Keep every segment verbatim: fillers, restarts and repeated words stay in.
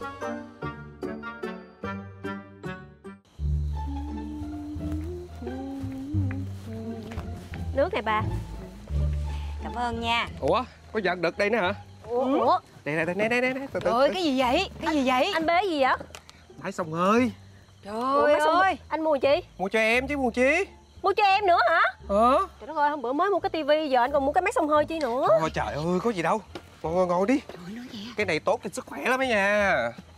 Nước này bà. Cảm ơn nha. Ủa, có giật đực đây nữa hả? Ủa? Ủa? Đây đây đây đây đây, đây. Từ từ. Ôi cái gì vậy? Cái gì vậy? Anh bế gì vậy? Máy xông hơi. Trời ơi. Anh mua chi? Mua cho em chứ mua chi. Mua cho em nữa hả? Ờ. Trời đất ơi, hôm bữa mới mua cái tivi, giờ anh còn mua cái máy xông hơi chi nữa. Ôi trời ơi, có gì đâu. Ngồi ngồi ngồi đi. Trời nói nghe. Cái này tốt cho sức khỏe lắm ấy nha.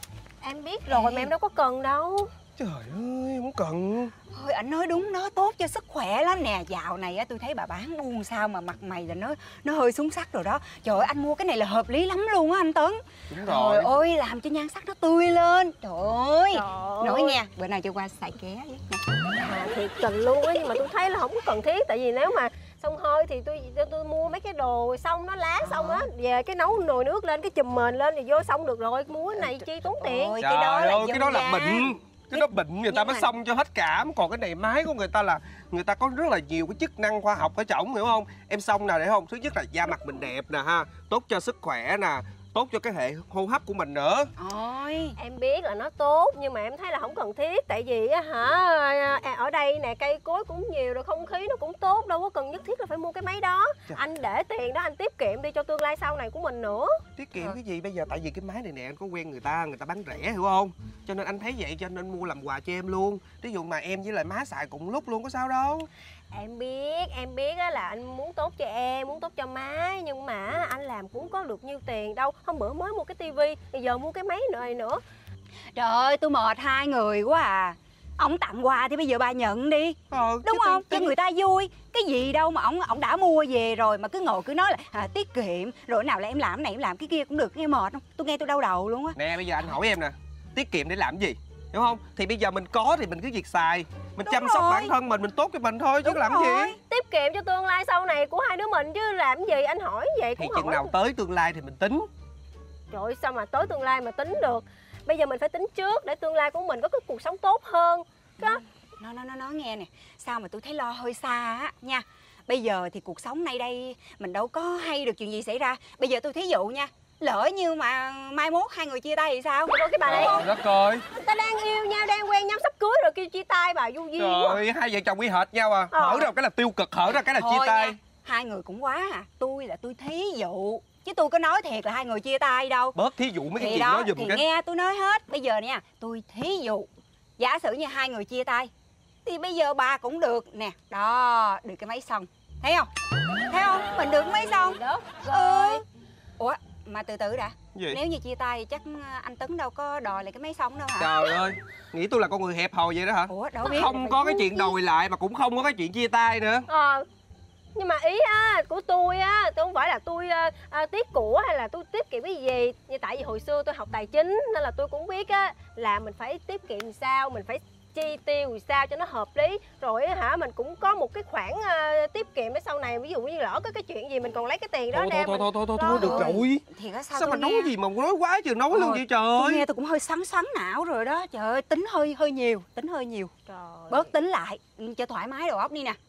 Em biết rồi mà em đâu có cần đâu. Trời ơi, không cần. Thôi anh nói đúng đó, tốt cho sức khỏe lắm nè. Dạo này á tôi thấy bà bán buôn sao mà mặt mày là nó nó hơi xuống sắc rồi đó. Trời ơi, anh mua cái này là hợp lý lắm luôn á anh Tấn. Đúng rồi. Trời ơi, làm cho nhan sắc nó tươi lên. Trời ơi. Trời Nói ơi. nghe, bữa nào cho qua xài ké với nha. À, thiệt tình luôn á, nhưng mà tôi thấy là không có cần thiết. Tại vì nếu mà xông hơi thì tôi tôi, tôi mua mấy cái đồ xong nó lá xong á, về cái nấu nồi nước lên, cái chùm mền lên thì vô xong được rồi. Mua cái này chi tốn tiền. Ôi, Trời cái đó là ơi, cái đó là dân bệnh. gian. Cái đó bệnh người ta Nhưng mới mà- xong cho hết cảm. Còn cái này máy của người ta là người ta có rất là nhiều cái chức năng khoa học ở trỏng, hiểu không? Em xong nào để không? Thứ nhất là da mặt mình đẹp nè ha, tốt cho sức khỏe nè, tốt cho cái hệ hô hấp của mình nữa. Ôi. Em biết là nó tốt nhưng mà em thấy là không cần thiết. Tại vì á hả, ở đây nè cây cối cũng nhiều rồi, không khí nó cũng tốt, đâu có cần nhất thiết là phải mua cái máy đó. Trời. Anh để tiền đó anh tiết kiệm đi cho tương lai sau này của mình nữa. Tiết kiệm cái gì bây giờ, tại vì cái máy này nè anh có quen người ta, người ta bán rẻ hiểu không? Cho nên anh thấy vậy cho nên mua làm quà cho em luôn. Ví dụ mà em với lại má xài cùng lúc luôn có sao đâu. Em biết, em biết á là anh muốn tốt cho em, muốn tốt cho má. Nhưng mà anh làm cũng có được nhiêu tiền đâu. Hôm bữa mới mua cái tivi, bây giờ mua cái máy này nữa. Trời ơi, tôi mệt hai người quá à. Ông tặng quà thì bây giờ bà nhận đi. Ờ, Đúng chứ không? tiền- Cho người ta vui. Cái gì đâu mà ông ông đã mua về rồi mà cứ ngồi cứ nói là à, tiết kiệm. Rồi nào là em làm cái này em làm cái kia cũng được. Nghe mệt không? Tôi nghe tôi đau đầu luôn á. Nè bây giờ anh hỏi em nè, tiết kiệm để làm gì? Hiểu không? Thì bây giờ mình có thì mình cứ việc xài. Mình Đúng chăm sóc rồi. bản thân mình, mình tốt cho mình thôi chứ Đúng làm rồi. gì. Tiết kiệm cho tương lai sau này của hai đứa mình chứ làm gì. Anh hỏi vậy Thì cũng chừng hỏi. nào tới tương lai thì mình tính. Trời ơi, sao mà tới tương lai mà tính được. Bây giờ mình phải tính trước để tương lai của mình có cái cuộc sống tốt hơn. Đó. Nó nó nó nói nghe nè. Sao mà tôi thấy lo hơi xa á nha. Bây giờ thì cuộc sống nay đây mình đâu có hay được chuyện gì xảy ra. Bây giờ tôi thí dụ nha, lỡ như mà mai mốt hai người chia tay thì sao? Rồi cái bà này Trời đất ơi. người ta đang yêu nhau, đang quen nhau, sắp cưới rồi kêu chia tay, bà vô duyên Trời quá. ơi, hai vợ chồng y hệt nhau à. Ờ. Hở ra cái là tiêu cực, hở ra cái là chia Thôi tay. nha, hai người cũng quá à. Tôi là tôi thí dụ, chứ tôi có nói thiệt là hai người chia tay đâu. Bớt thí dụ mấy cái Thì chuyện đó, đó giùm thì cái. nghe tôi nói hết. Bây giờ nha, tôi thí dụ, giả sử như hai người chia tay thì bây giờ bà cũng được nè. Đó, được cái máy xong. Thấy không? Thấy không? Mình được máy xong. Đó. Ừ. Ủa, mà từ từ đã. Gì? Nếu như chia tay thì chắc anh Tấn đâu có đòi lại cái máy xong đâu hả? Trời ơi, nghĩ tôi là con người hẹp hòi vậy đó hả? Ủa, đâu biết. Không có cái chuyện đòi lại mà cũng không có cái chuyện chia tay nữa. Ờ. Nhưng mà ý á của tôi á, tôi không phải là tôi à, à, tiếc của hay là tôi tiết kiệm cái gì. Nhưng tại vì hồi xưa tôi học tài chính nên là tôi cũng biết á là mình phải tiết kiệm sao, mình phải chi tiêu sao cho nó hợp lý. Rồi á hả, mình cũng có một cái khoản à, tiết kiệm để sau này ví dụ như lỡ có cái chuyện gì mình còn lấy cái tiền đó Thôi thôi đem thôi mình- thôi thôi Đó. thôi được Ôi, rồi. Thì có sao, Sao mà tôi nói nghe. gì mà nói quá chừng nói luôn Ờ, vậy trời Tôi ơi. nghe tôi cũng hơi xoắn xoắn não rồi đó. Trời ơi, tính hơi hơi nhiều, tính hơi nhiều. Trời. Bớt tính lại cho thoải mái đầu óc đi nè.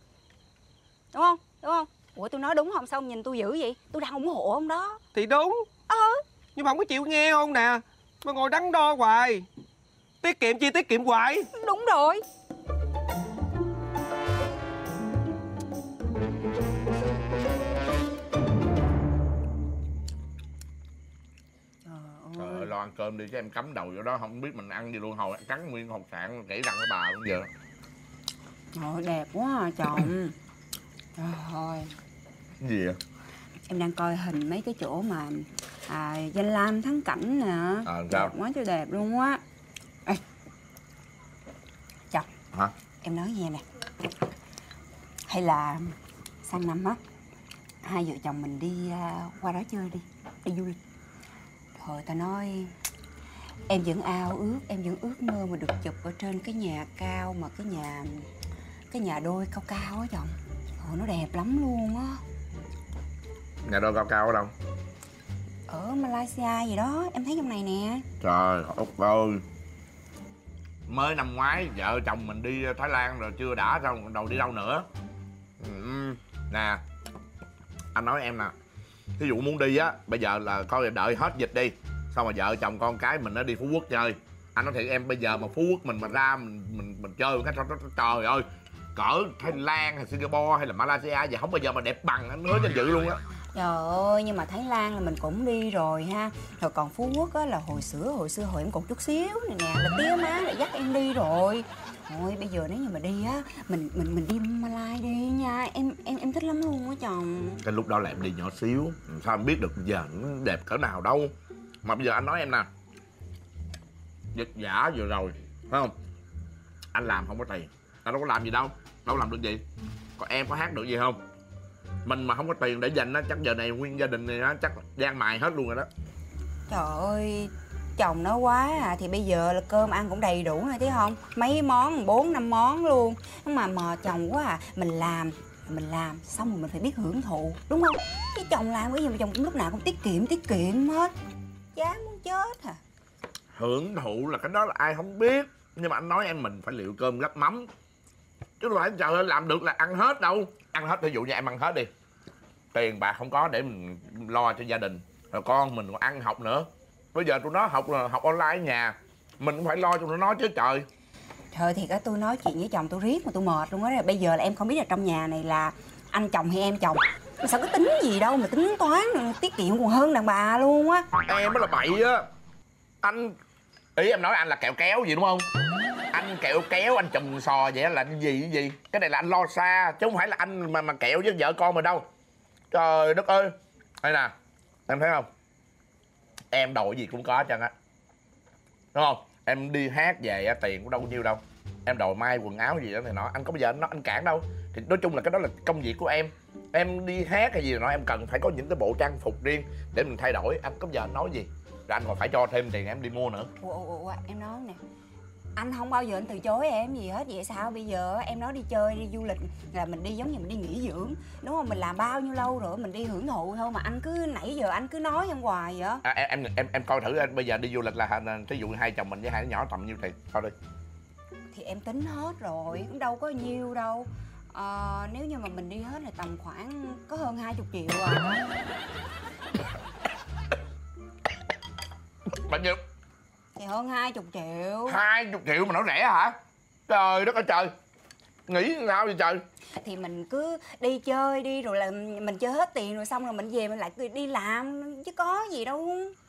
Đúng không? Đúng không? Ủa tôi nói đúng không? Sao nhìn tôi dữ vậy? Tôi đang ủng hộ ông đó. Thì đúng. Ờ. Nhưng mà không có chịu nghe không nè. Mà ngồi đắn đo hoài. Tiết kiệm chi tiết kiệm hoài. Đúng rồi. Trời ơi, lo ăn cơm đi chứ em cắm đầu vô đó không biết mình ăn gì luôn. Hồi cắn nguyên hột sạn kỹ răng với bà luôn giờ. Trời đẹp quá à, chồng. Trời ơi. Cái gì vậy? Em đang coi hình mấy cái chỗ mà à, danh lam thắng cảnh nè. À, sao? Đẹp quá trời đẹp luôn á. Ê, chồng. Hả? Em nói nghe nè. Hay là sang năm á, hai vợ chồng mình đi uh, qua đó chơi đi. Đi du lịch. Thôi ta nói em vẫn ao ước, em vẫn ước mơ mà được chụp ở trên cái nhà cao mà cái nhà cái nhà đôi cao cao á chồng. Trời, nó đẹp lắm luôn á. Nhà đôi cao cao ở đâu? Ở Malaysia gì đó, em thấy trong này nè. Trời Úc ơi, mới năm ngoái vợ chồng mình đi Thái Lan rồi chưa đã sao đầu đi đâu nữa. Ừ, nè anh nói em nè, ví dụ muốn đi á bây giờ là coi đợi hết dịch đi, Xong mà vợ chồng con cái mình nó đi Phú Quốc chơi. Anh nói thiệt em, bây giờ mà Phú Quốc mình mà ra mình mình, mình chơi một cái trời ơi, cỡ Thái Lan hay Singapore hay là Malaysia vậy không bao giờ mà đẹp bằng, anh nói cho dự luôn á. Trời ơi, nhưng mà Thái Lan là mình cũng đi rồi ha. Rồi còn Phú Quốc á là hồi xưa hồi xưa hồi em còn chút xíu này nè là tía má lại dắt em đi rồi. Thôi bây giờ nếu như mà đi á, mình mình mình đi Malai đi nha. Em em em thích lắm luôn á chồng. Cái lúc đó là em đi nhỏ xíu, sao em biết được giờ nó đẹp cỡ nào đâu. Mà bây giờ anh nói em nè, dịch giả vừa rồi phải không, anh làm không có tiền, anh đâu có làm gì đâu, đâu làm được gì. Còn em có hát được gì không? Mình mà không có tiền để dành á, chắc giờ này nguyên gia đình này á chắc gian mài hết luôn rồi đó. Trời ơi, chồng nói quá à. Thì bây giờ là cơm ăn cũng đầy đủ rồi thấy không, mấy món, bốn năm món luôn. Nhưng mà mờ chồng quá à. Mình làm mình làm xong rồi mình phải biết hưởng thụ, đúng không? Chứ chồng làm cái gì mà chồng cũng lúc nào cũng tiết kiệm tiết kiệm hết, chán muốn chết à. Hưởng thụ là cái đó là ai không biết, nhưng mà anh nói em mình phải liệu cơm gắp mắm, chứ không phải trời ơi làm được là ăn hết đâu. Ăn hết, ví dụ như em ăn hết đi, tiền bạc không có để mình lo cho gia đình, rồi con mình còn ăn học nữa. Bây giờ tụi nó học là học online ở nhà, mình cũng phải lo cho tụi nó chứ trời. Thôi thì cái tôi nói chuyện với chồng tôi riết mà tôi mệt luôn á. Bây giờ là em không biết là trong nhà này là anh chồng hay em chồng. Sao có tính gì đâu mà tính toán tiết kiệm còn hơn đàn bà luôn á. Em mới là bậy á. Anh, ý em nói anh là kẹo kéo gì đúng không? Anh kẹo kéo, anh chùm sò vậy là cái gì cái gì? Cái này là anh lo xa, chứ không phải là anh mà mà kẹo với vợ con mình đâu. Trời đất ơi. Đây nè, em thấy không? Em đổi gì cũng có chăng á, đúng không? Em đi hát về tiền cũng đâu có nhiêu đâu. Em đòi may quần áo gì đó này nọ, anh có bao giờ anh nói anh cản đâu. Thì nói chung là cái đó là công việc của em. Em đi hát hay gì rồi nó em cần phải có những cái bộ trang phục riêng để mình thay đổi. Anh có bao giờ anh nói gì rồi anh còn phải cho thêm tiền em đi mua nữa. Ủa, ủa, ủa, em nói nè, anh không bao giờ anh từ chối em gì hết. Vậy sao bây giờ em nói đi chơi đi du lịch là mình đi giống như mình đi nghỉ dưỡng, đúng không? Mình làm bao nhiêu lâu rồi mình đi hưởng thụ thôi mà anh cứ nãy giờ anh cứ nói em hoài vậy. À, em em em em coi thử anh bây giờ đi du lịch là thí dụ hai chồng mình với hai đứa nhỏ tầm nhiêu tiền coi đi. Thì em tính hết rồi, cũng đâu có nhiêu đâu. Ờ, nếu như mà mình đi hết là tầm khoảng có hơn hai mươi triệu à. Bao nhiêu? Thì hơn hai mươi triệu. Hai chục triệu mà nói rẻ hả? Trời đất ơi trời, nghĩ sao vậy trời? Thì mình cứ đi chơi đi rồi là mình chơi hết tiền rồi xong rồi mình về mình lại đi làm chứ có gì đâu.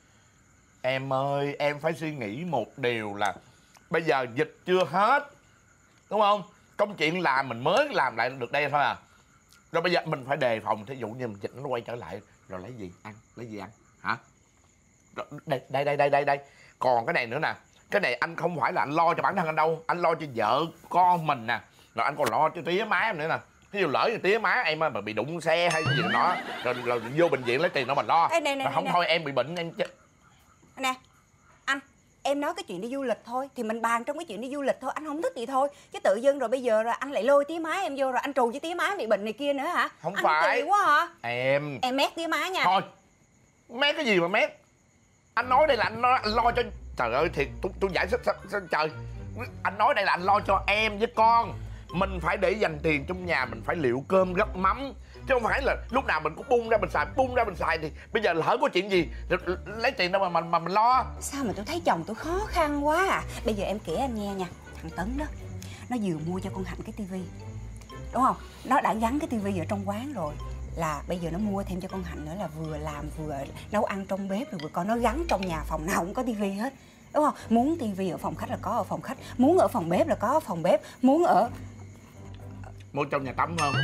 Em ơi, em phải suy nghĩ một điều là bây giờ dịch chưa hết, đúng không? Công chuyện làm mình mới làm lại được đây thôi à. Rồi bây giờ mình phải đề phòng, thí dụ như mình dịch nó quay trở lại rồi lấy gì ăn, lấy gì ăn hả? Rồi, đây đây đây đây đây đây. Còn cái này nữa nè, cái này anh không phải là anh lo cho bản thân anh đâu, anh lo cho vợ con mình nè, rồi anh còn lo cho tía má em nữa nè. Ví dụ lỡ như tía má em mà bị đụng xe hay gì đó rồi, rồi vô bệnh viện lấy tiền đó mình lo. Ê, này, này, rồi không này, thôi em bị bệnh em chết. Nè anh, em nói cái chuyện đi du lịch thôi thì mình bàn trong cái chuyện đi du lịch thôi, anh không thích gì thôi. Chứ tự dưng rồi bây giờ rồi anh lại lôi tía má em vô rồi anh trù cho tía má bị bệnh này kia nữa hả? Không anh phải kỳ quá hả? Em Em mét tía má nha. thôi, mét cái gì mà mét. Anh nói đây là anh, nói, anh lo cho, trời ơi thiệt tôi, tôi giải thích sao, sao trời. Anh nói đây là anh lo cho em với con. Mình phải để dành tiền trong nhà, mình phải liệu cơm gắp mắm, chứ không phải là lúc nào mình cũng bung ra mình xài, bung ra mình xài. Thì bây giờ lỡ có chuyện gì lấy tiền đâu mà mà, mà mình lo. Sao mà tôi thấy chồng tôi khó khăn quá à. Bây giờ em kể anh nghe nha. Thằng Tấn đó, nó vừa mua cho con Hạnh cái tivi, đúng không? Nó đã gắn cái tivi ở trong quán rồi, là bây giờ nó mua thêm cho con Hạnh nữa, là vừa làm vừa nấu ăn trong bếp rồi vừa coi nó gắn trong nhà phòng nào cũng có tivi hết, đúng không? Muốn tivi ở phòng khách là có ở phòng khách, muốn ở phòng bếp là có ở phòng bếp, muốn ở Mua trong nhà tắm không?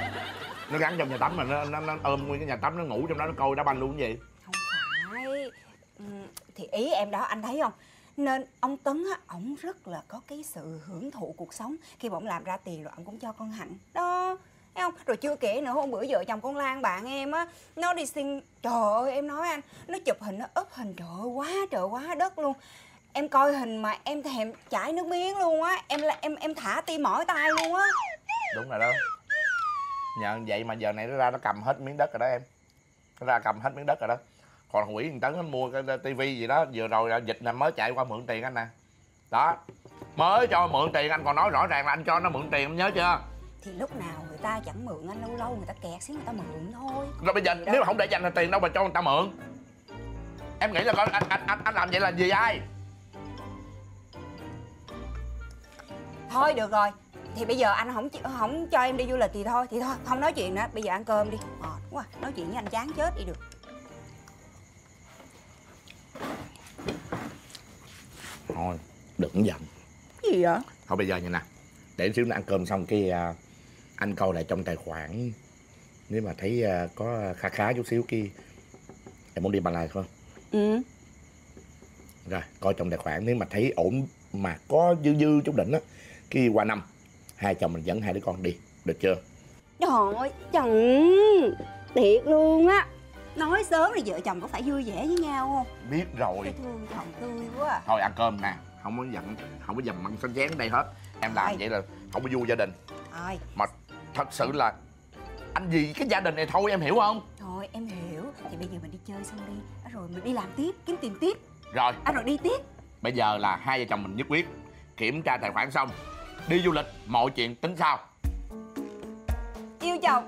Nó gắn trong nhà tắm mà nó, nó, nó ôm nguyên cái nhà tắm, nó ngủ trong đó nó coi đá banh luôn cái gì? Không phải. Ừ, thì ý em đó anh thấy không? Nên ông Tấn á, ổng rất là có cái sự hưởng thụ cuộc sống. Khi mà ổng làm ra tiền rồi ổng cũng cho con Hạnh đó, thấy không? Rồi chưa kể nữa, hôm bữa vợ chồng con Lan bạn em á, nó đi xin, trời ơi em nói anh, nó chụp hình nó úp hình, trời ơi quá trời quá đất luôn. Em coi hình mà em thèm chảy nước miếng luôn á, em là em em thả tim mỏi tay luôn á. Đúng rồi đó. Nhờ vậy mà giờ này nó ra nó cầm hết miếng đất rồi đó em. Nó ra cầm hết miếng đất rồi đó. Còn thằng Quỷ thằng Tấn nó mua cái tivi gì đó vừa rồi là dịch này mới chạy qua mượn tiền anh nè. Đó. Mới cho mượn tiền anh còn nói rõ ràng là anh cho nó mượn tiền, em nhớ chưa? Thì lúc nào người ta chẳng mượn anh, lâu lâu người ta kẹt xíu người ta mượn thôi. Rồi bây giờ nếu mà không để dành tiền đâu mà cho người ta mượn. Em nghĩ là coi anh anh anh, anh làm vậy là vì ai? Thôi được rồi, thì bây giờ anh không không cho em đi du lịch thì thôi, thì thôi không nói chuyện nữa, bây giờ ăn cơm đi. Mệt quá, nói chuyện với anh chán chết đi được. Thôi đừng giận. Gì vậy? Thôi bây giờ như nè, để xíu nữa ăn cơm xong cái uh, anh coi lại trong tài khoản, nếu mà thấy uh, có khá khá chút xíu kia em muốn đi bằng lại không? Ừ. Rồi coi trong tài khoản, nếu mà thấy ổn mà có dư dư chút đỉnh á, khi qua năm hai chồng mình dẫn hai đứa con đi, được chưa? Trời ơi, chồng thiệt luôn á. Nói sớm thì vợ chồng có phải vui vẻ với nhau không? Biết rồi. Cái thương chồng tươi quá à. Thôi ăn cơm nè, không có giận, không có dầm măng xanh chén ở đây hết. Em làm Thôi. vậy là không có vui gia đình. Thôi. Mà thật sự là anh vì cái gia đình này thôi, em hiểu không? Thôi em hiểu, thì bây giờ mình đi chơi xong đi, rồi mình đi làm tiếp, kiếm tiền tiếp. Rồi. À rồi đi tiếp. Bây giờ là hai vợ chồng mình nhất quyết kiểm tra tài khoản xong đi du lịch, mọi chuyện tính sau. Yêu chồng.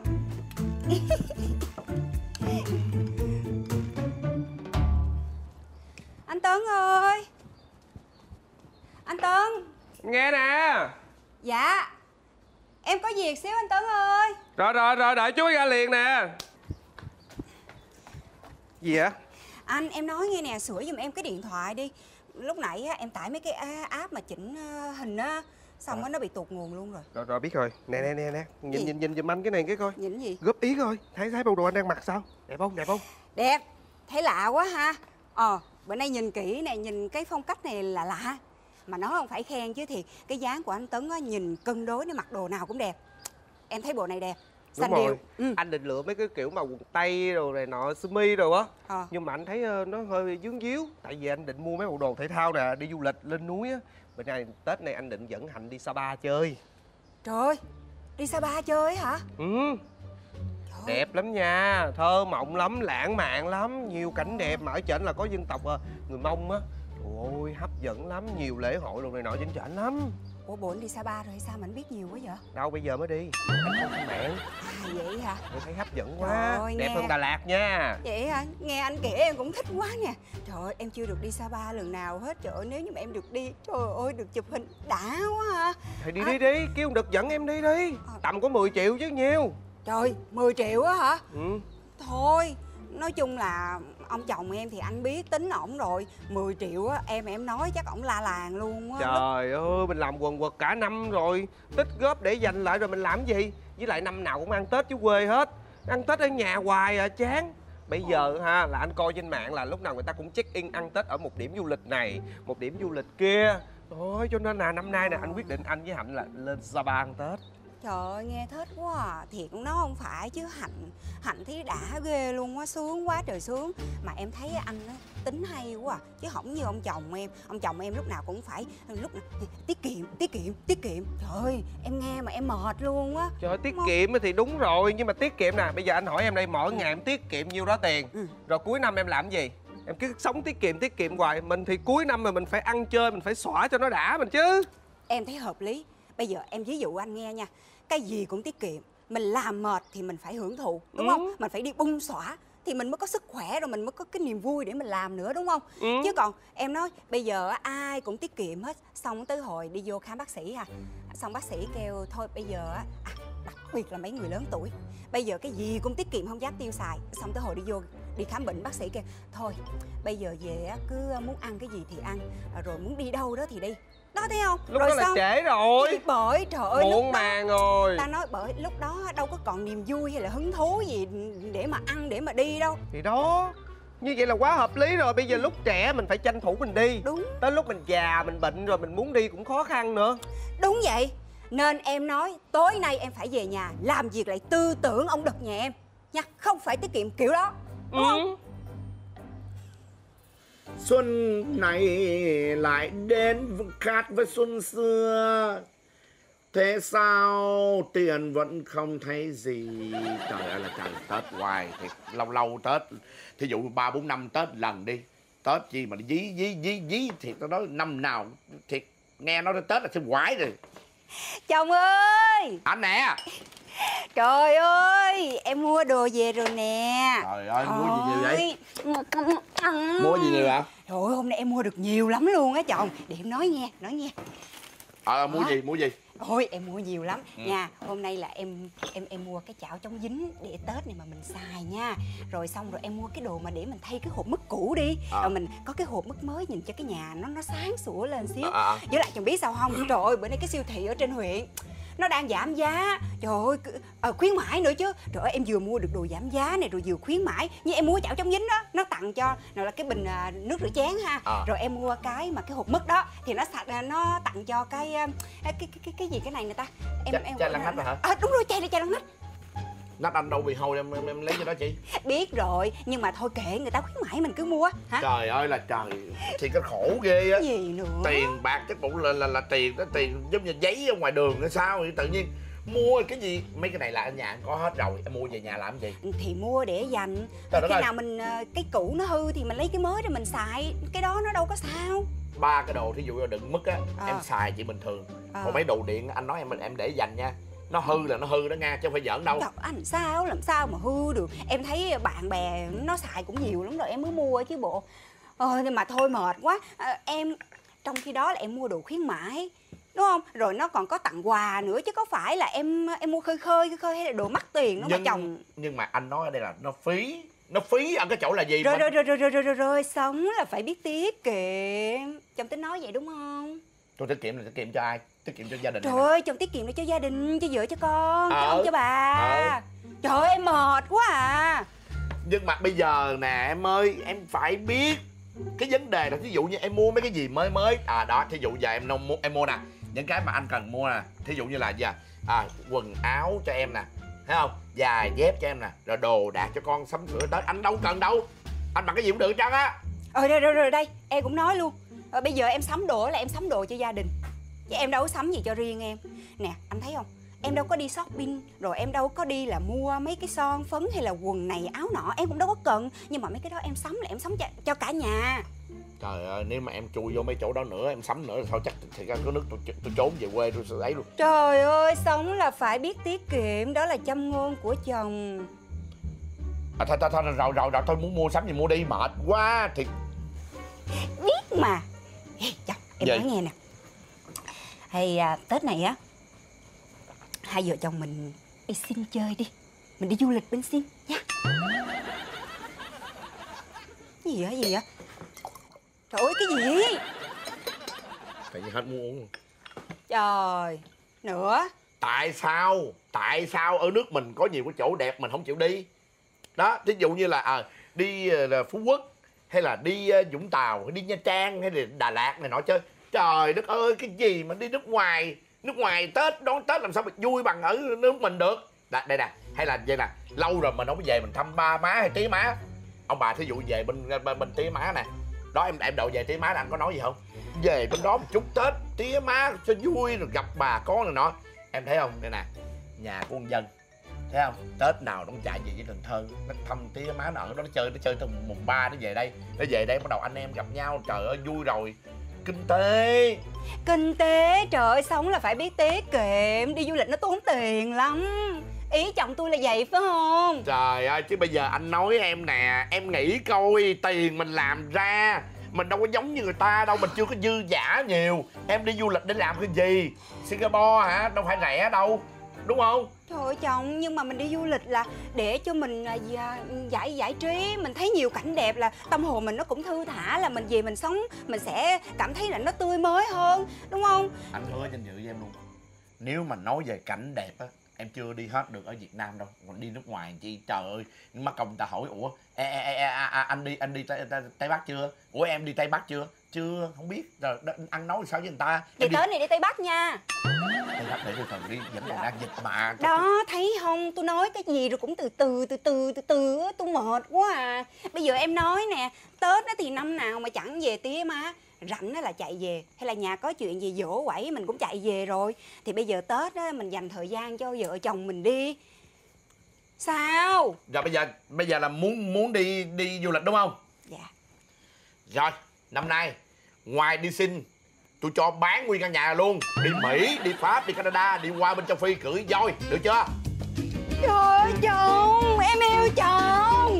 Anh Tấn ơi. Anh Tấn. Nghe nè. Dạ. Em có việc xíu anh Tấn ơi. Rồi rồi rồi, đợi chú ra liền nè. Gì vậy? Anh, em nói nghe nè, sửa giùm em cái điện thoại đi. Lúc nãy á, em tải mấy cái app mà chỉnh hình á, xong á nó bị tụt nguồn luôn rồi. Rồi rồi biết rồi. Nè nè nè nè, nhìn Gì? nhìn nhìn giùm anh cái này cái coi. Nhìn gì? Góp ý coi, thấy thấy bộ đồ anh đang mặc sao? Đẹp không? Đẹp không? Đẹp. Thấy lạ quá ha. Ờ, bữa nay nhìn kỹ nè, nhìn cái phong cách này là lạ. Mà nói không phải khen chứ thì cái dáng của anh Tấn á, nhìn cân đối, nó mặc đồ nào cũng đẹp. Em thấy bộ này đẹp. Xanh Đúng rồi. điệu. Ừ. Anh định lựa mấy cái kiểu mà quần tây rồi này nọ, sơ mi rồi á. Ờ. Nhưng mà anh thấy ờ, nó hơi dướng díu. Tại vì anh định mua mấy bộ đồ thể thao nè, đi du lịch lên núi á. Bữa nay Tết này anh định dẫn Hạnh đi Sapa chơi. Trời ơi, đi Sapa chơi hả? Ừ. Trời. Đẹp lắm nha, thơ mộng lắm, lãng mạn lắm, nhiều cảnh đẹp mà ở trển là có dân tộc người Mông á. Trời ơi, hấp dẫn lắm, nhiều lễ hội đồ này nọ trên trển lắm. Ủa bộ anh đi Sapa rồi hay sao mà anh biết nhiều quá vậy? Đâu bây giờ mới đi, anh không có mạng. À vậy hả? Tôi thấy hấp dẫn quá, Trời ơi, đẹp nghe... hơn Đà Lạt nha. Vậy hả? Nghe anh kể em cũng thích quá nè. Trời ơi, em chưa được đi Sapa lần nào hết. Trời ơi, nếu như mà em được đi, trời ơi, được chụp hình đã quá ha. Thì đi à... đi đi, kêu được dẫn em đi đi. à... Tầm có mười triệu chứ nhiêu. Trời, mười triệu á hả? Ừ. Thôi, nói chung là ông chồng em thì anh biết tính ổng rồi. Mười triệu á, em em nói chắc ổng la làng luôn á. Trời ơi, mình làm quần quật cả năm rồi, tích góp để dành lại rồi mình làm gì? Với lại năm nào cũng ăn Tết chứ quê hết. Ăn Tết ở nhà hoài à, chán. Bây giờ ha, là anh coi trên mạng là lúc nào người ta cũng check in ăn Tết ở một điểm du lịch này, một điểm du lịch kia. Thôi cho nên là năm nay nè anh quyết định anh với Hạnh là lên Sapa ăn Tết. Trời ơi, nghe thích quá à. Thiệt nó không phải chứ Hạnh Hạnh thấy đã ghê luôn á, sướng quá trời sướng. Mà em thấy anh á, tính hay quá à. Chứ không như ông chồng em. Ông chồng em lúc nào cũng phải lúc nào, tiết kiệm, tiết kiệm, tiết kiệm. Trời ơi, em nghe mà em mệt luôn á. Trời ơi, tiết kiệm thì đúng rồi. Nhưng mà tiết kiệm nè, bây giờ anh hỏi em đây, mỗi ngày em tiết kiệm nhiêu đó tiền, ừ. Rồi cuối năm em làm gì? Em cứ sống tiết kiệm tiết kiệm hoài. Mình thì cuối năm mà mình phải ăn chơi, mình phải xõa cho nó đã mình chứ. Em thấy hợp lý. Bây giờ em ví dụ anh nghe nha. Cái gì cũng tiết kiệm. Mình làm mệt thì mình phải hưởng thụ, đúng ừ. không? Mình phải đi bung xõa thì mình mới có sức khỏe, rồi mình mới có cái niềm vui để mình làm nữa, đúng không? ừ. Chứ còn em nói bây giờ ai cũng tiết kiệm hết, xong tới hồi đi vô khám bác sĩ à, xong bác sĩ kêu thôi bây giờ à, đặc biệt là mấy người lớn tuổi, bây giờ cái gì cũng tiết kiệm không dám tiêu xài, xong tới hồi đi vô đi khám bệnh bác sĩ kêu thôi bây giờ về cứ muốn ăn cái gì thì ăn, rồi muốn đi đâu đó thì đi. Đó thấy không? Lúc rồi đó là xong, trễ rồi. thì bởi trời ơi muộn lúc màng đó, rồi. ta nói bởi lúc đó đâu có còn niềm vui hay là hứng thú gì để mà ăn để mà đi đâu. Thì đó, như vậy là quá hợp lý rồi. Bây giờ lúc trẻ mình phải tranh thủ mình đi. Đúng. Tới lúc mình già mình bệnh rồi mình muốn đi cũng khó khăn nữa. Đúng vậy. Nên em nói tối nay em phải về nhà làm việc lại tư tưởng ông Đực nhà em nha, không phải tiết kiệm kiểu đó, đúng ừ. không? Xuân này lại đến khác với xuân xưa, thế sao tiền vẫn không thấy gì. Trời ơi là trời, Tết hoài thiệt. Lâu lâu Tết, thí dụ ba bốn năm Tết lần đi. Tết chi mà dí dí dí dí thiệt, tao nói năm nào thiệt. Nghe nói đến Tết là xem quái rồi. Chồng ơi, Anh nè. Trời ơi, em mua đồ về rồi nè. Trời ơi, mua gì nhiều vậy? Mua gì nhiều hả? Trời ơi, hôm nay em mua được nhiều lắm luôn á chồng. Để em nói nghe, nói nghe. Ờ, mua gì, mua gì? Ôi, em mua nhiều lắm ừ. nha. Hôm nay là em em em mua cái chảo chống dính để Tết này mà mình xài nha. Rồi xong rồi em mua cái đồ mà để mình thay cái hộp mứt cũ đi. À. Rồi mình có cái hộp mứt mới nhìn cho cái nhà nó nó sáng sủa lên xíu. À, à. Với lại chồng biết sao không? Trời ơi, bữa nay cái siêu thị ở trên huyện nó đang giảm giá. Trời ơi, à, khuyến mãi nữa chứ. Trời ơi, em vừa mua được đồ giảm giá này rồi vừa khuyến mãi. Như em mua chảo chống dính đó, nó tặng cho nào là cái bình à, nước rửa chén ha. À. Rồi em mua cái mà cái hộp mứt đó thì nó sạch, nó tặng cho cái cái cái cái, cái gì cái này người ta. Em Ch em chai lăn nách hả? À, đúng rồi, chai này chai lăn nách. Nách anh đâu bị hôi, em, em em lấy cho đó chị. Biết rồi, nhưng mà thôi kệ, người ta khuyến mãi mình cứ mua hả? Trời ơi là trời, thì cái khổ ghê á. Gì nữa? Tiền bạc chắc cũng là là, là tiền đó, tiền giống như giấy ở ngoài đường hay sao vậy, tự nhiên mua cái gì. Mấy cái này là ở nhà anh có hết rồi, em mua về nhà làm gì? Thì mua để dành. Trời Khi ơi. nào mình cái cũ nó hư thì mình lấy cái mới để mình xài, cái đó nó đâu có sao. Ba cái đồ thí dụ như đựng mứt á, à. em xài chỉ bình thường. À. Còn mấy đồ điện anh nói em em để dành nha. Nó hư là nó hư đó nha, chứ không phải giỡn đâu. Trời, anh sao làm sao mà hư được. Em thấy bạn bè nó xài cũng nhiều lắm rồi em mới mua chứ bộ. Ờ, nhưng mà thôi mệt quá. À, em trong khi đó là em mua đồ khuyến mãi, đúng không? Rồi nó còn có tặng quà nữa chứ có phải là em em mua khơi khơi khơi khơi hay là đồ mắc tiền nó mà chồng. Nhưng mà anh nói ở đây là nó phí. Nó phí ở cái chỗ là gì? Rồi mà... rồi, rồi rồi rồi rồi rồi rồi sống là phải biết tiết kiệm. Chồng tính nói vậy đúng không? Tôi tiết kiệm là tiết kiệm cho ai? Tiết kiệm cho gia đình. Trời ơi, chồng tiết kiệm để cho gia đình, cho vợ cho con, ờ. cho ông cho bà. ờ. Trời ơi, em mệt quá à. Nhưng mà bây giờ nè em ơi, em phải biết cái vấn đề là thí dụ như em mua mấy cái gì mới mới. À đó, thí dụ giờ em mua em mua nè, những cái mà anh cần mua nè, thí dụ như là gì à, à quần áo cho em nè, thấy không, giày dép cho em nè, rồi đồ đạc cho con sắm sửa Tết. Anh đâu cần đâu, anh mặc cái gì cũng được trắng á. Ờ rồi, rồi rồi đây em cũng nói luôn. Ờ, bây giờ em sắm đồ là em sắm đồ cho gia đình, chứ em đâu có sắm gì cho riêng em. Nè anh thấy không, em đâu có đi shopping, rồi em đâu có đi là mua mấy cái son phấn hay là quần này áo nọ, em cũng đâu có cần. Nhưng mà mấy cái đó em sắm là em sắm cho, cho cả nhà. Trời ơi, nếu mà em chui vô mấy chỗ đó nữa, em sắm nữa thì thôi chắc thì ra có nước tôi, tôi trốn về quê tôi sẽ lấy luôn. Trời ơi, sống là phải biết tiết kiệm, đó là châm ngôn của chồng. À, thôi, thôi, thôi, rồi, rồi, rồi, thôi muốn mua sắm gì mua đi, mệt quá thì... Biết mà. Ê, chồng, em nói nghe nè. Hay à, Tết này á, hai vợ chồng mình đi Sing chơi đi. Mình đi du lịch bên Sing nha. Gì vậy, gì vậy? Trời ơi, cái gì? Tại vì hết muốn uống. Trời, nữa. Tại sao? Tại sao ở nước mình có nhiều cái chỗ đẹp mình không chịu đi? Đó, ví dụ như là à, đi là Phú Quốc, hay là đi uh, Vũng Tàu, hay đi Nha Trang, hay là Đà Lạt này nọ chơi. Trời đất ơi, cái gì mà đi nước ngoài, nước ngoài Tết, đón Tết làm sao mà vui bằng ở nước mình được. Đây, đây nè, hay là vậy nè, lâu rồi mình không về mình thăm ba má hay tía má. Ông bà thí dụ về bên bên, bên tía má nè, đó em em đậu về tía má là anh có nói gì không? Về bên đó một chút Tết tía má cho vui, rồi gặp bà con này nọ. Em thấy không, đây nè, nhà của con dân, thấy không, Tết nào nó cũng chạy về với Cần Thơ, nó thăm tía má nó ở đó, nó chơi, nó chơi từ mùng ba nó về đây, nó về đây bắt đầu anh em gặp nhau, trời ơi vui rồi. Kinh tế. Kinh tế, trời ơi, sống là phải biết tiết kiệm, đi du lịch nó tốn tiền lắm. Ý chồng tôi là vậy phải không? Trời ơi, chứ bây giờ anh nói em nè, em nghĩ coi, tiền mình làm ra mình đâu có giống như người ta đâu, mình chưa có dư dả nhiều. Em đi du lịch để làm cái gì? Singapore hả? Đâu phải rẻ đâu, đúng không? Trời ơi chồng, nhưng mà mình đi du lịch là để cho mình giải giải trí, mình thấy nhiều cảnh đẹp là tâm hồn mình nó cũng thư thả, là mình về mình sống mình sẽ cảm thấy là nó tươi mới hơn, đúng không? Anh hứa danh dự với em luôn, nếu mà nói về cảnh đẹp á, em chưa đi hết được ở Việt Nam đâu, còn đi nước ngoài chi. Trời ơi, mắc công người ta hỏi ủa e, e, e, e, à, anh đi anh đi Tây, Tây, Tây Bắc chưa? Ủa em đi Tây Bắc chưa? Chưa, không biết. Rồi ăn nói sao với người ta? Vậy đi... tới này đi Tây Bắc nha. Tây Bắc để tôi cần đi, vẫn còn đang dịch mà. Đó, thấy không? Tôi nói cái gì rồi cũng từ từ từ từ từ từ, tôi mệt quá à. Bây giờ em nói nè, Tết đó thì năm nào mà chẳng về tía má. Rảnh là chạy về, hay là nhà có chuyện gì dỗ quẩy mình cũng chạy về rồi. Thì bây giờ Tết á, mình dành thời gian cho vợ chồng mình đi. Sao? Rồi bây giờ bây giờ là muốn muốn đi đi du lịch đúng không? Dạ. Rồi, năm nay ngoài đi Sing, tôi cho bán nguyên căn nhà luôn. Đi Mỹ, đi Pháp, đi Canada, đi qua bên châu Phi cưỡi voi, được chưa? Trời ơi chồng, em yêu chồng.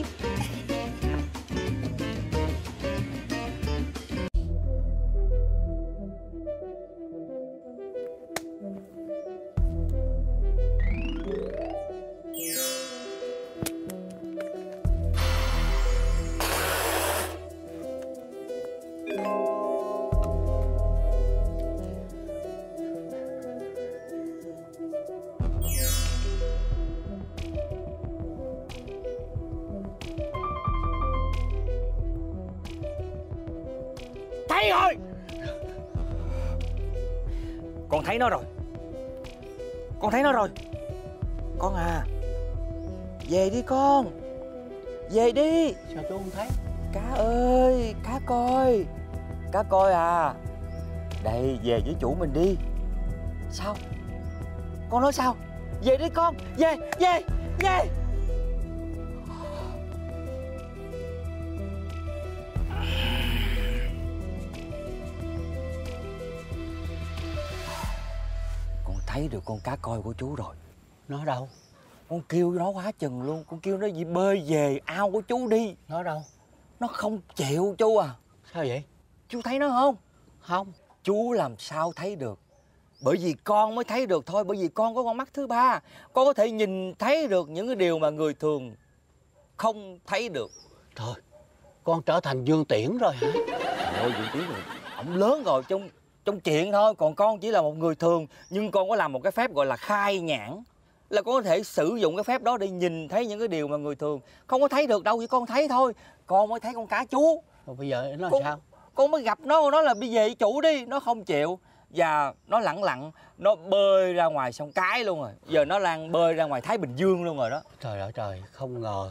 Thấy rồi. Con thấy nó rồi. Con thấy nó rồi. Con à, về đi con. Về đi. Sao chú không thấy? Cá ơi, cá coi. Cá coi à. Đây, về với chủ mình đi. Sao? Con nói sao? Về đi con. Về, về, về. Con thấy được con cá coi của chú rồi. Nó đâu? Con kêu nó quá chừng luôn. Con kêu nó bơi về ao của chú đi. Nó đâu? Nó không chịu chú à. Sao vậy? Chú thấy nó không? Không. Chú làm sao thấy được? Bởi vì con mới thấy được thôi. Bởi vì con có con mắt thứ ba. Con có thể nhìn thấy được những cái điều mà người thường không thấy được. Thôi, con trở thành Dương Tiễn rồi hả? Trời ơi, Dương Tiễn rồi. Ông lớn rồi, trong trong chuyện thôi. Còn con chỉ là một người thường. Nhưng con có làm một cái phép gọi là khai nhãn. Là con có thể sử dụng cái phép đó để nhìn thấy những cái điều mà người thường không có thấy được đâu. Chỉ con thấy thôi. Con mới thấy con cá chú. Rồi bây giờ nó con, sao? Con mới gặp nó, nó là đi về chủ đi. Nó không chịu. Và nó lẳng lặng, nó bơi ra ngoài sông Cái luôn rồi. Giờ nó đang bơi ra ngoài Thái Bình Dương luôn rồi đó. Trời ơi trời, không ngờ.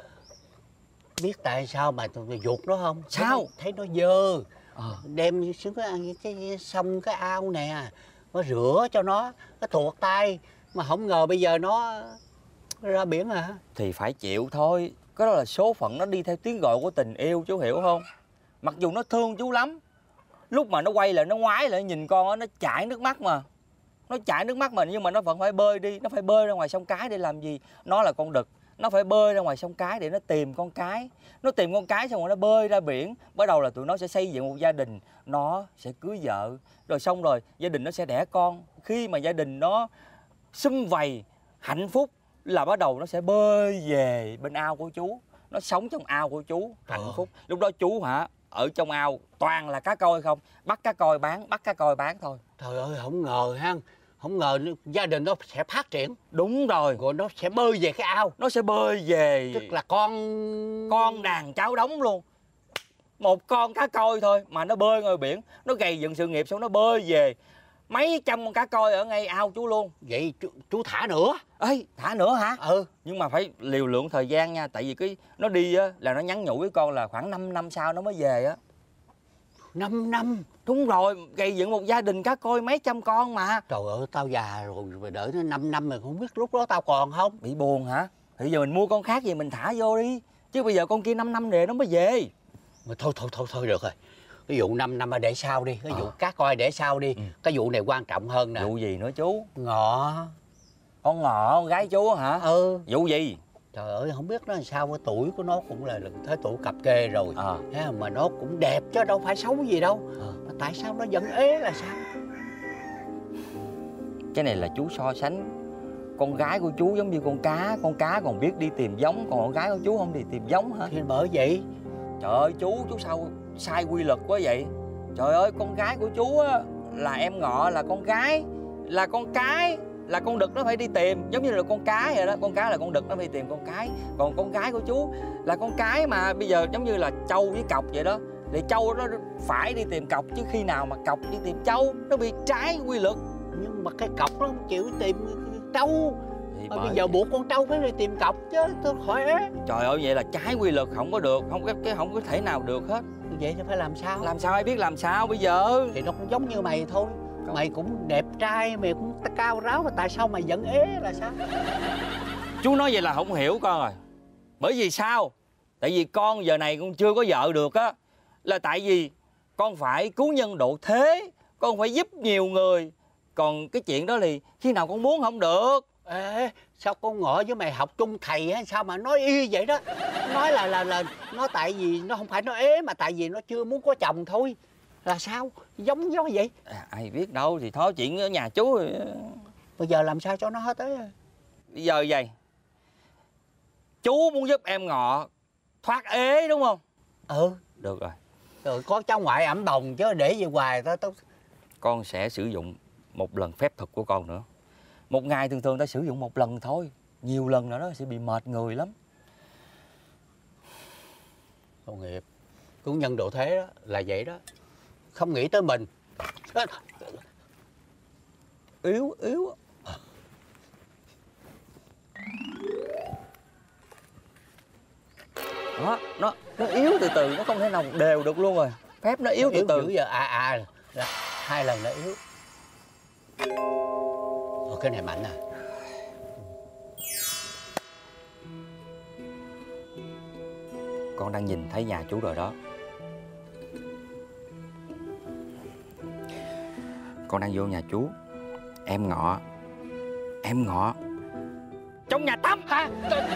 Biết tại sao mà tôi giục nó không? Sao? Thấy nó dơ. À. Đem xuống cái, cái, cái sông cái ao nè. Nó rửa cho nó, nó tuột tay. Mà không ngờ bây giờ nó ra biển hả? Thì phải chịu thôi. Cái đó là số phận, nó đi theo tiếng gọi của tình yêu, chú hiểu không? Mặc dù nó thương chú lắm. Lúc mà nó quay lại, nó ngoái lại nhìn con đó, nó chảy nước mắt mà. Nó chảy nước mắt mà, nhưng mà nó vẫn phải bơi đi. Nó phải bơi ra ngoài sông Cái để làm gì? Nó là con đực. Nó phải bơi ra ngoài sông Cái để nó tìm con cái. Nó tìm con cái xong rồi nó bơi ra biển. Bắt đầu là tụi nó sẽ xây dựng một gia đình. Nó sẽ cưới vợ. Rồi xong rồi gia đình nó sẽ đẻ con. Khi mà gia đình nó sum vầy hạnh phúc là bắt đầu nó sẽ bơi về bên ao của chú. Nó sống trong ao của chú hạnh Ờ. phúc. Lúc đó chú hả, ở trong ao toàn là cá coi không. Bắt cá coi bán, bắt cá coi bán thôi. Trời ơi, không ngờ ha. Không ngờ gia đình nó sẽ phát triển. Đúng rồi. Rồi nó sẽ bơi về cái ao. Nó sẽ bơi về. Tức là con... Con đàn cháu đống luôn. Một con cá coi thôi mà nó bơi ngoài biển. Nó gầy dựng sự nghiệp xong nó bơi về. Mấy trăm con cá coi ở ngay ao chú luôn. Vậy chú, chú thả nữa. Ê, thả nữa hả? Ừ. Nhưng mà phải liều lượng thời gian nha. Tại vì cái nó đi á là nó nhắn nhủ với con là khoảng năm năm sau nó mới về á. Năm năm. Đúng rồi, gây dựng một gia đình cá coi mấy trăm con mà. Trời ơi, tao già rồi mà đợi nó năm năm mà không biết lúc đó tao còn không. Bị buồn hả? Thì giờ mình mua con khác gì mình thả vô đi. Chứ bây giờ con kia năm năm rồi nó mới về. Mà thôi thôi thôi thôi được rồi. Cái vụ năm năm mà để sau đi. Cái vụ Ờ. cá coi để sau đi. Ừ. Cái vụ này quan trọng hơn nè. Vụ gì nữa chú? Ngọ. Con ngọ, con gái chú hả? Ừ. Vụ gì? Trời ơi, không biết nó làm sao. Cái tuổi của nó cũng là tới tuổi cập kê rồi. Ờ. Thế mà nó cũng đẹp chứ đâu phải xấu gì đâu. Ờ. Mà tại sao nó vẫn ế là sao? Cái này là chú so sánh. Con gái của chú giống như con cá. Con cá còn biết đi tìm giống. Còn con gái của chú không đi tìm giống hả? Thì bởi vậy. Trời ơi chú, chú sao sai quy luật quá vậy? Trời ơi, con gái của chú á là em Ngọ là con gái. Là con cái. Là con đực nó phải đi tìm. Giống như là con cá vậy đó. Con cá là con đực nó phải tìm con cái. Còn con gái của chú là con cái mà bây giờ giống như là trâu với cọc vậy đó. Thì trâu nó phải đi tìm cọc. Chứ khi nào mà cọc đi tìm trâu, nó bị trái quy luật. Nhưng mà cái cọc nó không chịu tìm trâu. Thì Mà bởi bây giờ buộc con trâu phải đi tìm cọc chứ. Tôi khỏi ế. Trời ơi, vậy là trái quy luật, không có được. Không có, cái không có thể nào được hết. Vậy thì phải làm sao? Làm sao ai biết làm sao bây giờ? Thì nó cũng giống như mày thôi. Mày cũng đẹp trai, mày cũng cao ráo. Mà tại sao mày vẫn ế là sao? Chú nói vậy là không hiểu con rồi. Bởi vì sao? Tại vì con giờ này con chưa có vợ được á. Là tại vì con phải cứu nhân độ thế. Con phải giúp nhiều người. Còn cái chuyện đó thì khi nào con muốn không được. Ê, sao con Ngọ với mày học chung thầy hay sao mà nói y vậy đó? Nói là là là nó tại vì nó không phải nó ế mà tại vì nó chưa muốn có chồng thôi. Là sao? Giống giống vậy? À, ai biết đâu, thì thôi chuyện ở nhà chú rồi. Bây giờ làm sao cho nó hết ấy? Bây giờ vậy, chú muốn giúp em Ngọ thoát ế đúng không? Ừ. Được rồi. Rồi có cháu ngoại ẩm đồng chứ để về hoài tao tao Con sẽ sử dụng một lần phép thuật của con nữa. Một ngày thường thường ta sử dụng một lần thôi, nhiều lần nữa đó sẽ bị mệt người lắm. Tội nghiệp. Cũng nhân độ thế đó là vậy đó. Không nghĩ tới mình. Yếu yếu. Đó, nó nó yếu từ từ, nó không thể nào đều được luôn rồi. Phép nó yếu, yếu từ từ. Giờ à à là hai lần nó yếu. Ồ, cái này mạnh à. Con đang nhìn thấy nhà chú rồi đó. Con đang vô nhà chú. Em Ngọ, em Ngọ trong nhà tắm hả?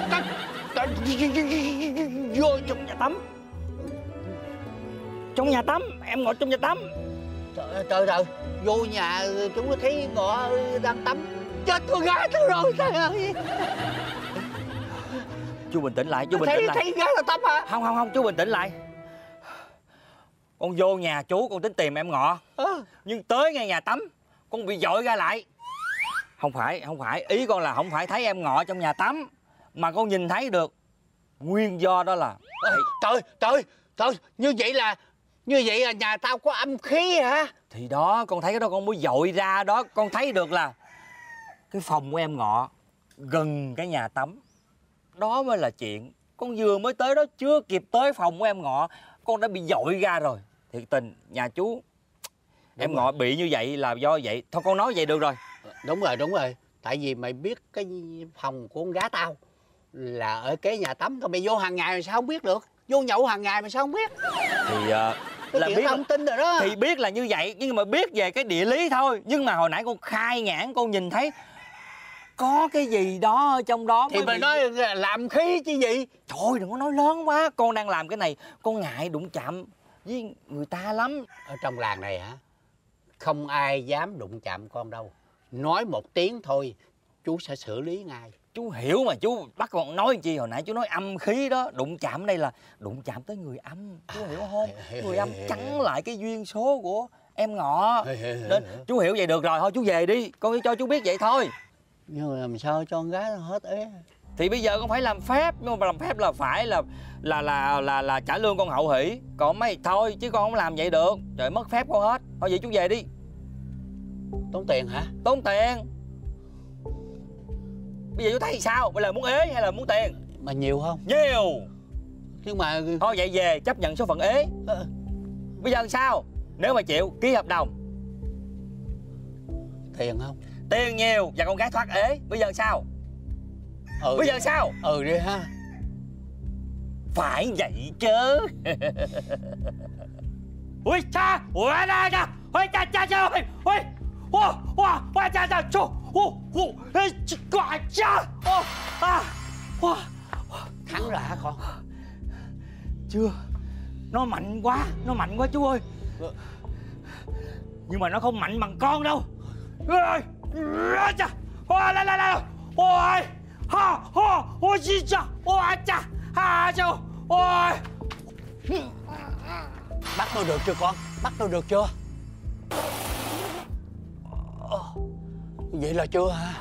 Vô trong nhà tắm. Trong nhà tắm, em Ngọ trong nhà tắm. Trời trời trời, vô nhà chúng nó thấy Ngọ đang tắm. Chết tôi gái tôi rồi trời ơi. Chú bình tĩnh lại, chú bình thấy, tĩnh lại. Thấy gái là tắm hả? Không không không, chú bình tĩnh lại. Con vô nhà chú, con tính tìm em Ngọ. À. Nhưng tới ngay nhà tắm, con bị dội ra lại. Không phải, không phải, ý con là không phải thấy em Ngọ trong nhà tắm, mà con nhìn thấy được. Nguyên do đó là à, trời trời trời, như vậy là như vậy là nhà tao có âm khí hả? Thì đó, con thấy cái đó con mới dội ra đó. Con thấy được là cái phòng của em Ngọ gần cái nhà tắm. Đó mới là chuyện. Con vừa mới tới đó, chưa kịp tới phòng của em Ngọ, con đã bị dội ra rồi. Thiệt tình, nhà chú đúng em rồi. Ngọ bị như vậy là do vậy. Thôi con nói vậy được rồi. Đúng rồi, đúng rồi. Tại vì mày biết cái phòng của con gái tao là ở kế nhà tắm. Thôi mày vô hàng ngày mà sao không biết được? Vô nhậu hàng ngày mà sao không biết? Thì uh, là biết thông tin rồi đó. Thì biết là như vậy, nhưng mà biết về cái địa lý thôi. Nhưng mà hồi nãy con khai nhãn, con nhìn thấy có cái gì đó ở trong đó. Thì mày bị... nói làm khí chứ gì. Trời, đừng có nói lớn quá. Con đang làm cái này, con ngại đụng chạm với người ta lắm. Ở trong làng này hả? Không ai dám đụng chạm con đâu. Nói một tiếng thôi, chú sẽ xử lý ngay. Chú hiểu mà, chú bắt con nói chi. Hồi nãy chú nói âm khí đó. Đụng chạm đây là đụng chạm tới người âm. Chú hiểu không? Người âm chắn lại cái duyên số của em Ngọ. Nên chú hiểu vậy được rồi. Thôi chú về đi. Con chỉ cho chú biết vậy thôi. Nhưng mà làm sao cho con gái nó hết ế? Thì bây giờ con phải làm phép. Nhưng mà làm phép là phải là là là là, là trả lương con hậu hỷ. Còn mấy thôi chứ con không làm vậy được. Trời, mất phép con hết. Thôi vậy chú về đi. Tốn tiền hả? Tốn tiền. Bây giờ chú thấy sao? Bây giờ muốn ế hay là muốn tiền? Mà nhiều không? Nhiều. Nhưng mà... Thôi vậy về chấp nhận số phận ế. à. Bây giờ sao? Nếu mà chịu ký hợp đồng. Tiền không? Tiền nhiều và con gái thoát ế. Bây giờ sao? Ừ, bây giờ sao? Ừ đi ha. Phải vậy chứ. Ui cha, ui cha cha, ui cha cha cha, ui ui ui ui cha cha chú, ui ui cha cha, à, thắng rồi hả con? Chưa, nó mạnh quá, nó mạnh quá chú ơi. Nhưng mà nó không mạnh bằng con đâu. Ôi, cha, ôi la la la, ôi, ha ha, ôi chi cha, ôi cha, ha cha, ôi. Bắt tôi được chưa con? Bắt tôi được chưa? Vậy là chưa hả?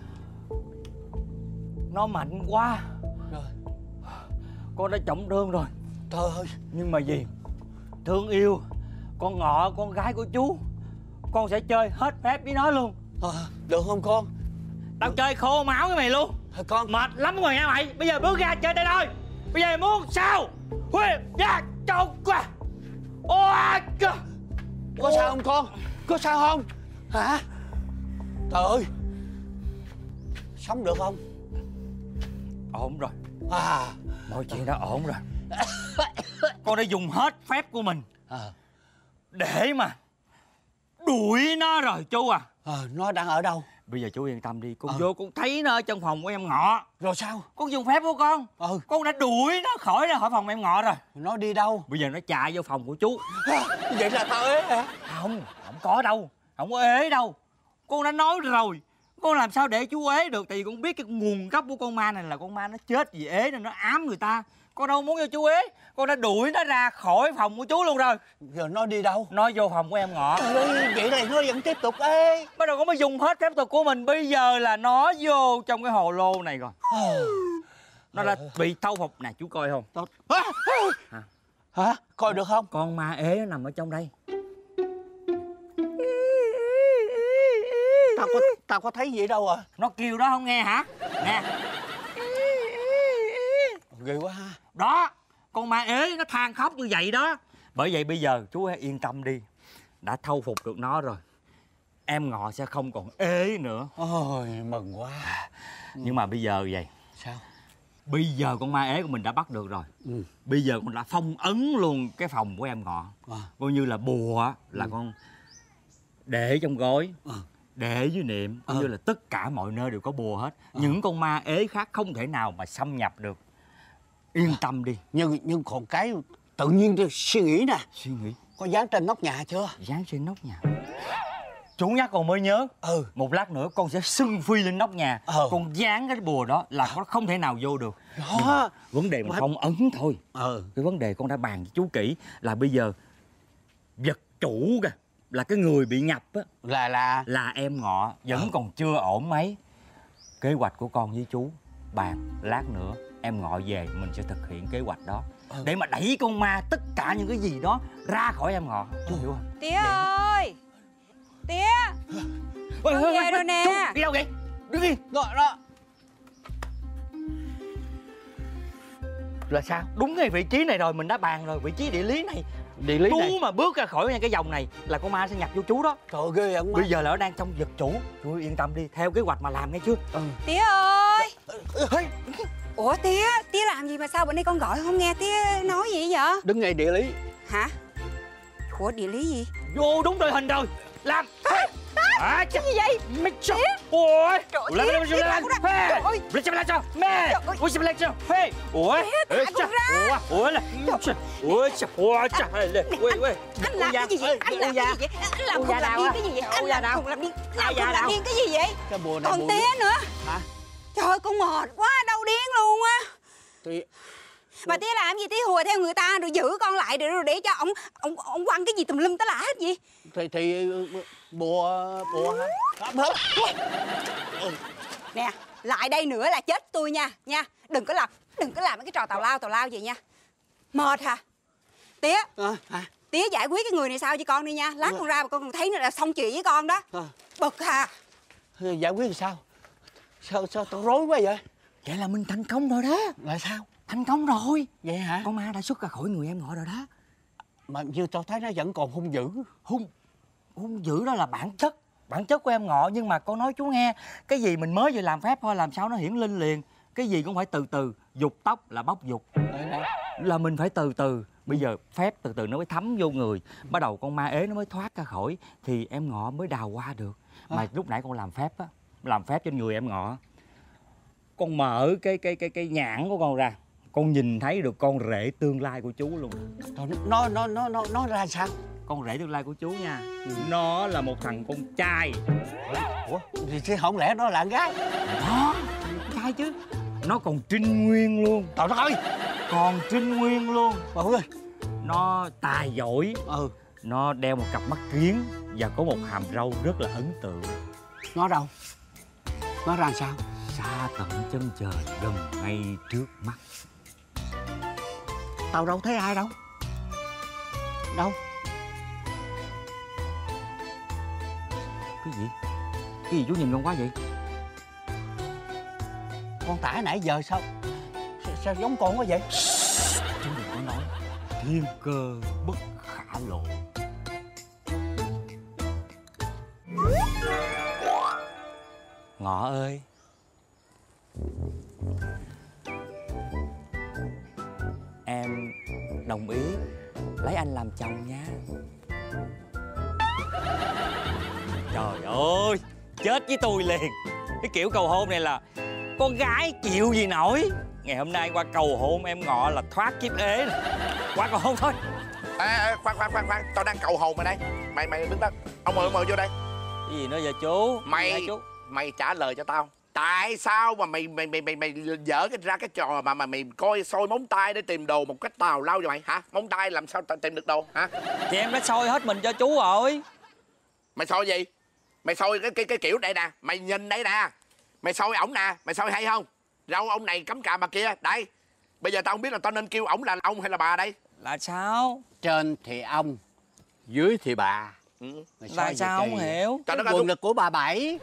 Nó mạnh quá rồi. Con đã trọng thương rồi. Trời ơi. Nhưng mà gì? Thương yêu con Ngọ, con gái của chú, con sẽ chơi hết phép với nó luôn. À, được không con? Tao được. Chơi khô máu với mày luôn. À, con mệt lắm rồi nha mày. Bây giờ bước ra chơi tay thôi. Bây giờ muốn sao? Huy ra trâu qua. Ôi cơ. Có sao không con? Có sao không? Hả? Trời ơi. Sống được không? Ổn rồi. À, mọi chuyện đã ổn rồi. Con đã dùng hết phép của mình à. để mà đuổi nó rồi chú à. À, nó đang ở đâu? Bây giờ chú yên tâm đi. Con ờ. vô con thấy nó ở trong phòng của em Ngọ. Rồi sao? Con dùng phép của con. Ừ. Con đã đuổi nó khỏi ra khỏi phòng em Ngọ rồi. Nó đi đâu? Bây giờ nó chạy vô phòng của chú. Vậy là tao ế hả? Không, không có đâu. Không có ế đâu. Con đã nói rồi. Con làm sao để chú ế được. Tại vì con biết cái nguồn gốc của con ma này là con ma nó chết vì ế nên nó ám người ta. Con đâu muốn cho chú ế. Con đã đuổi nó ra khỏi phòng của chú luôn rồi. Giờ nó đi đâu? Nó vô phòng của em Ngọ. Trời ơi, vậy là nó vẫn tiếp tục ế. Bắt đầu con mới dùng hết phép thuật của mình. Bây giờ là nó vô trong cái hồ lô này rồi. Nó đã bị thâu phục. Nè chú coi không? Tao... Hả? Hả? Hả? Coi được không? Con ma ế nó nằm ở trong đây. Tao có tao có thấy gì đâu à? Nó kêu đó không nghe hả? Nè. Ghê quá ha. Đó. Con ma ế nó than khóc như vậy đó. Bởi vậy bây giờ chú hãy yên tâm đi. Đã thâu phục được nó rồi. Em Ngọ sẽ không còn ế nữa. Ôi mừng quá. Nhưng mà bây giờ vậy. Sao? Bây giờ con ma ế của mình đã bắt được rồi. Ừ. Bây giờ con đã phong ấn luôn cái phòng của em Ngọ. À. Coi như là bùa là Ừ. con để trong gói. À. Để dưới niệm. Coi À. như là tất cả mọi nơi đều có bùa hết. À. Những con ma ế khác không thể nào mà xâm nhập được. Yên tâm đi. Nhưng nhưng còn cái tự nhiên tôi suy nghĩ nè. Suy nghĩ. Có dán trên nóc nhà chưa? Dán trên nóc nhà. Chú nhắc con mới nhớ. Ừ. Một lát nữa con sẽ xưng phi lên nóc nhà. Ừ. Con dán cái bùa đó là nó không thể nào vô được. Đó. Vấn đề mình Mà- phong ấn thôi. Ừ. Cái vấn đề con đã bàn với chú kỹ là bây giờ vật chủ kìa, là cái người bị nhập á, Là là là em Ngọ vẫn Ừ. còn chưa ổn mấy. Kế hoạch của con với chú bàn lát nữa em Ngọ về mình sẽ thực hiện kế hoạch đó. Ừ. Để mà đẩy con ma tất cả những cái gì đó ra khỏi em Ngọ. Chú hiểu không? Tía ơi, Tía, Ôi, con ôi, về ôi, rồi nè. Chú đi đâu vậy? Đứng yên. đó đó. Là sao? Đúng cái vị trí này rồi, mình đã bàn rồi. Vị trí địa lý này. Địa lý Chú này. mà bước ra khỏi cái vòng này là con ma sẽ nhập vô chú đó. Trời ơi, ghê ông. Bây giờ là nó đang trong vật chủ. Chú yên tâm đi, theo kế hoạch mà làm nghe chưa? Ừ. Tía ơi. Hey. Ủa Tía, Tía làm gì mà sao bữa nay con gọi không nghe Tía nói gì vậy? Đứng ngay địa lý. Hả? Ủa địa lý gì? Vô đúng đội hình rồi. Làm. À, Cái gì vậy? mày cho. Ôi. Trời ơi, Làm Tía, làm Tía thả làm. con ra. Trời ơi. Lấy cho lấy cho. Mẹ. Trời ơi. Ôi xem lấy cho. Hey. Ủa. Tía, thả con ra. Ủa, ủa là. Ôi trời. Ôi trời. Ôi ôi. Anh làm cái gì vậy? Anh làm cái gì vậy? Anh làm không làm điên cái gì vậy? Anh làm không làm điên. Làm không làm điên cái gì vậy? Cái bùa này Còn bùa... Tía nữa. Hả? Trời ơi con mệt quá, đau điên luôn á. Tía... Mà Tía làm gì? Tía hùa theo người ta rồi giữ con lại để rồi để cho ông ông ông quăng cái gì tùm lum tá lả hết gì? Thì thì bùa bùa hả? Không hết. Nè, lại đây nữa là chết tôi nha, nha. Đừng có làm, đừng có làm mấy cái trò tào lao tào lao gì nha. Mệt hả? Tía, À, à, Tía giải quyết cái người này sao cho con đi nha. Lát Ừ. con ra mà con còn thấy nó là xong chuyện với con đó. à. Bực hả? Giải quyết làm sao? Sao sao tao rối quá vậy? Vậy là mình thành công rồi đó. Là sao? Thành công rồi. Vậy hả? Con ma đã xuất ra khỏi người em Ngọ rồi đó. Mà như tao thấy nó vẫn còn hung dữ. Hung hung dữ đó là bản chất. Bản chất của em Ngọ. Nhưng mà con nói chú nghe, cái gì mình mới vừa làm phép thôi làm sao nó hiển linh liền. Cái gì cũng phải từ từ. Dục tóc là bóc dục. Là mình phải từ từ. Bây giờ phép từ từ nó mới thấm vô người. Bắt đầu con ma ế nó mới thoát ra khỏi. Thì em Ngọ mới đào qua được. Mà À. lúc nãy con làm phép á, làm phép trên người em Ngọ, con mở cái cái cái cái nhãn của con ra, con nhìn thấy được con rể tương lai của chú luôn. Trời, nó nó nó nó nó ra sao? Con rể tương lai của chú nha, nó là một thằng con trai. Ủa thì chứ không lẽ nó là con gái? Đó, con trai chứ. Nó còn trinh nguyên luôn. Trời đất ơi. Còn trinh nguyên luôn. Trời ơi. Nó tài giỏi. Ừ. Nó đeo một cặp mắt kiến và có một hàm râu rất là ấn tượng. Nó đâu? Nó ra sao? Xa tận chân trời gần ngay trước mắt. Tao đâu thấy ai đâu. Đâu? Cái gì? Cái gì chú nhìn con quá vậy? Con tải nãy giờ sao sao, sao giống con quá vậy? Chú đừng có nói. Thiên cơ bất khả lộ. Ngọ ơi, em đồng ý lấy anh làm chồng nha. Trời ơi, chết với tôi liền. Cái kiểu cầu hôn này là con gái chịu gì nổi. Ngày hôm nay qua cầu hôn em Ngọ là thoát kiếp ế rồi. Qua cầu hôn thôi. À, à, khoan khoan khoan khoan, tao đang cầu hôn mày đây. Mày mày đứng đó. Ông mời mời vô đây. Cái gì nữa vậy chú? Mày chú? Mày trả lời cho tao. Tại sao mà mày mày mày mày mày dở cái ra cái trò mà mà mày coi soi móng tay để tìm đồ một cách tào lao vậy mày hả? Móng tay làm sao tao tìm được đồ hả? Thì em đã soi hết mình cho chú rồi. Mày soi gì? Mày soi cái cái cái kiểu đây nè, mày nhìn đây nè. Mày soi ổng nè, mày soi hay không? Rau ông này cắm cà bà kia, đây. Bây giờ tao không biết là tao nên kêu ổng là ông hay là bà đây. Là sao? Trên thì ông, dưới thì bà. Ừ. Là sao không hiểu? Cái quần là của bà Bảy.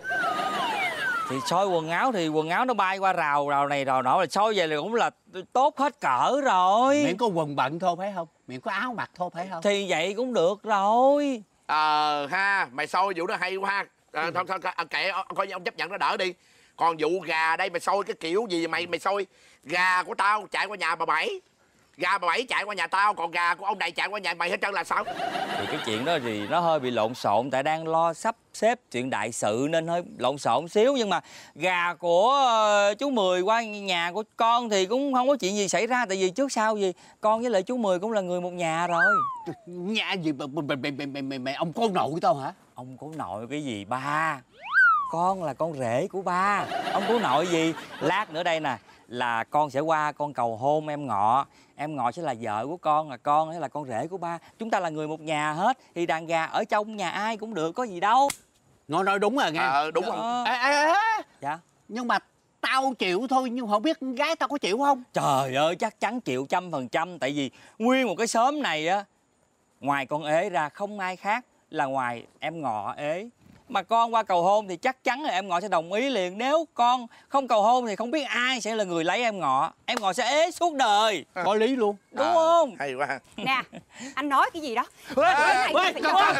Thì soi quần áo thì quần áo nó bay qua rào rào này rào nọ, là soi về là cũng là tốt hết cỡ rồi. Miễn có quần bận thôi phải không? Miễn có áo mặc thôi phải không? Thì vậy cũng được rồi. Ờ ha, mày soi vụ đó hay quá ha. À, thôi, thôi, à, kệ, coi như ông chấp nhận nó đỡ đi. Còn vụ gà đây mày soi cái kiểu gì mày mày soi gà của tao chạy qua nhà bà Bảy, gà bà Bảy chạy qua nhà tao, còn gà của ông này chạy qua nhà mày hết trơn là sao? Thì cái chuyện đó thì nó hơi bị lộn xộn, tại đang lo sắp xếp chuyện đại sự nên hơi lộn xộn xíu. Nhưng mà gà của uh, chú Mười qua nhà của con thì cũng không có chuyện gì xảy ra, tại vì trước sau gì con với lại chú Mười cũng là người một nhà rồi. Nhà gì mà mày mày mày mày mày ông con nội tao hả? Ông cố nội cái gì ba? Con là con rể của ba. Ông cố nội gì? Lát nữa đây nè là con sẽ qua con cầu hôn em Ngọ. Em Ngọ sẽ là vợ của con, là con sẽ là con rể của ba. Chúng ta là người một nhà hết. Thì đàn gà ở trong nhà ai cũng được, có gì đâu. Nó nói đúng rồi nghe. Ờ đúng rồi. Ê, ê, ê. Dạ. Nhưng mà tao chịu thôi, nhưng không biết con gái tao có chịu không? Trời ơi, chắc chắn chịu trăm phần trăm. Tại vì nguyên một cái xóm này á, ngoài con ế ra không ai khác là ngoài em Ngọ ế. Mà con qua cầu hôn thì chắc chắn là em Ngọ sẽ đồng ý liền. Nếu con không cầu hôn thì không biết ai sẽ là người lấy em Ngọ. Em Ngọ sẽ ế suốt đời. Có lý luôn. Đúng À, không? hay quá. Nè, anh nói cái gì đó? Ê, ê, ê,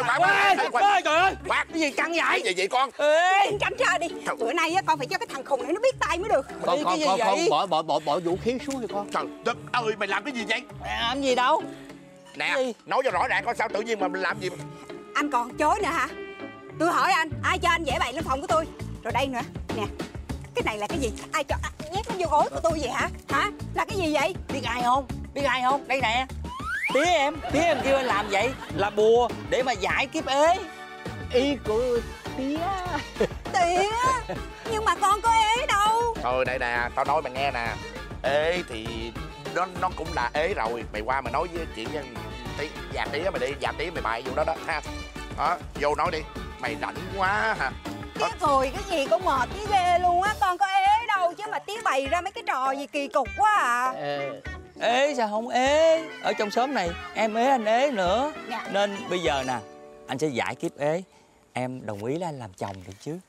trời ơi, Quát cái gì căng vậy? Gì vậy con? Ê, Tránh ra đi. Bữa nay á, con phải cho cái thằng khùng này nó biết tay mới được. Con cái con gì con, vậy? con bỏ bỏ bỏ bỏ vũ khí xuống đi con. Trời đất ơi, mày làm cái gì vậy? làm gì đâu. Nè, Gì? nói cho rõ ràng coi sao tự nhiên mà mình làm gì. Anh còn chối nữa hả? Tôi hỏi anh, ai cho anh dễ bậy lên phòng của tôi? Rồi đây nữa, nè. Cái này là cái gì? Ai cho à, nhét nó vô gối của tôi vậy hả? Hả? Là cái gì vậy? Biết ai không? Biết ai không? Đây nè. Tía em, tía em kêu anh làm vậy là bùa để mà giải kiếp ế. Ý của tía. Tía, nhưng mà con có ế đâu. Thôi đây nè, tao nói mày nghe nè. Ế thì nó nó cũng là ế rồi. Mày qua mày nói với chuyện với tí già tía mày đi, già tía mày bày vụ đó đó ha. Đó, vô nói đi. Mày rảnh quá hả? Tía cười cái gì cũng mệt tía ghê luôn á. Con có ế đâu chứ mà tía bày ra mấy cái trò gì kỳ cục quá à. Ờ, Ế sao không ế? Ở trong xóm này em ế anh ế nữa. Dạ. Nên bây giờ nè, anh sẽ giải kiếp ế. Em đồng ý là anh làm chồng được chứ?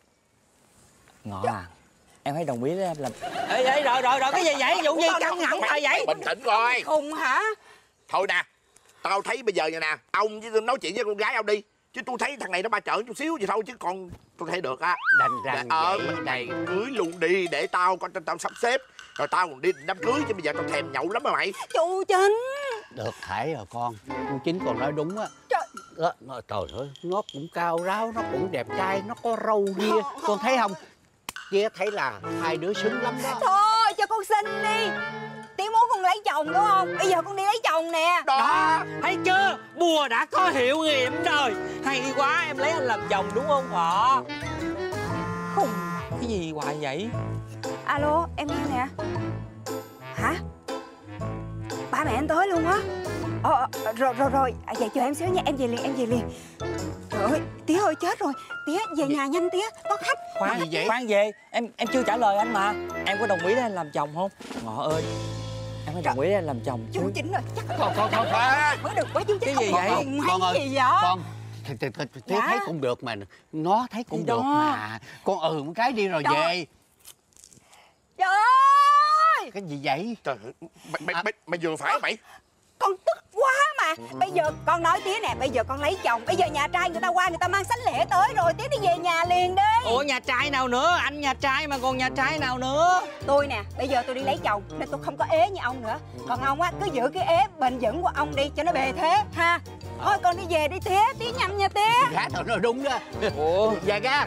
Ngọ à, em hãy đồng ý với em làm. Ê, ê, rồi rồi rồi cái gì vậy? Vụ gì căng thẳng mà vậy? Bình tĩnh coi. Khùng hả? Thôi nè, tao thấy bây giờ vậy nè, ông với nói chuyện với con gái ông đi. Chứ tôi thấy thằng này nó ba trợn chút xíu vậy thôi, chứ còn tôi thấy được á. đành rằng Ờ, vậy. mày cưới luôn đi để tao coi tao sắp xếp. Rồi tao còn đi đám cưới, chứ bây giờ tao thèm nhậu lắm mà mày. Chú Chính. Được thải rồi con. Cô Chính còn nói đúng á. Trời. Đó, nó, trời ơi, nó cũng cao ráo, nó cũng đẹp trai, nó có râu ria. Con thấy không? Tía thấy là hai đứa xứng lắm đó. Thôi cho con xin đi. Tía muốn con lấy chồng đúng không? Bây giờ con đi lấy chồng nè. Đó, thấy chưa? Bùa đã có hiệu nghiệm rồi. Hay quá, em lấy anh làm chồng đúng không họ? Khùng. Cái gì hoài vậy? Alo, em nghe nè. Hả? Ba mẹ anh tới luôn á. Ờ, ờ, rồi rồi rồi, à, vậy chờ em xíu nha, em về liền, em về liền. Trời ơi, tía ơi chết rồi. Tía về nhà nhanh tía, có khách. Khoan gì vậy? khoan về, em em chưa trả lời anh mà. Em có đồng ý để anh làm chồng không? Ngọ ơi, em phải đồng ý để anh làm chồng chứ. Chú Chính rồi, chắc Con con con con. mới được quá chú Chính. Cái gì không vậy? có khùng hay Con ơi, cái gì vậy? Con thì, thì, thì, tía Dạ. thấy cũng được mà. Nó thấy cũng Gì được đó? mà. Con ừ một cái đi rồi Trời. về. Trời ơi, Cái gì vậy? Trời ơi, mày, mày, mày, mày vừa phải mày. con tức quá mà. Bây giờ con nói tía nè, bây giờ con lấy chồng. Bây giờ nhà trai người ta qua, người ta mang sánh lễ tới rồi. Tía đi về nhà liền đi. Ủa nhà trai nào nữa? Anh nhà trai mà còn nhà trai nào nữa? Tôi nè, bây giờ tôi đi lấy chồng nên tôi không có ế như ông nữa. Còn ông á, cứ giữ cái ế bền vững của ông đi cho nó bề thế ha. Thôi con đi về đi tía, tía nhanh nha tía. Gã tao nói đúng đó. Ủa Dạ ga.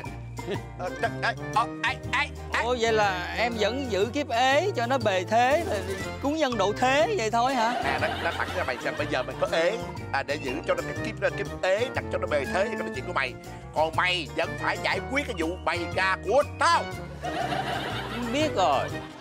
Ờ, trời ơi, ờ, ai, ai, ai. Ủa vậy là em vẫn giữ kiếp ế cho nó bề thế, là cúng nhân độ thế vậy thôi hả? À, nó, nó thẳng ra mày xem bây giờ mày có ế à, để giữ cho nó cái kiếp nó kiếp ế, đặt cho nó bề thế, cái là chuyện của mày. Còn mày vẫn phải giải quyết cái vụ bày ca của tao. Biết rồi.